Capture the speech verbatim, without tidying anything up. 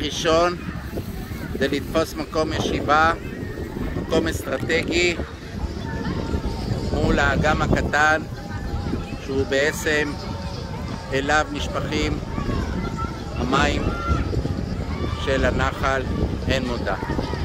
ראשון זה לתפוס מקום ישיבה, מקום אסטרטגי מול האגם הקטן שהוא בעצם אליו נשפכים המים של הנחל עין מודה.